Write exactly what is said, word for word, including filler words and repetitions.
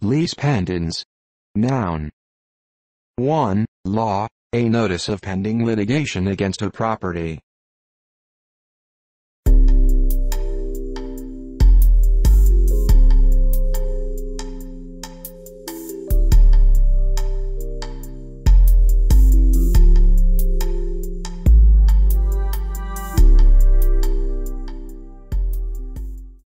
Lease pendens. Noun. one. Law, a notice of pending litigation against a property.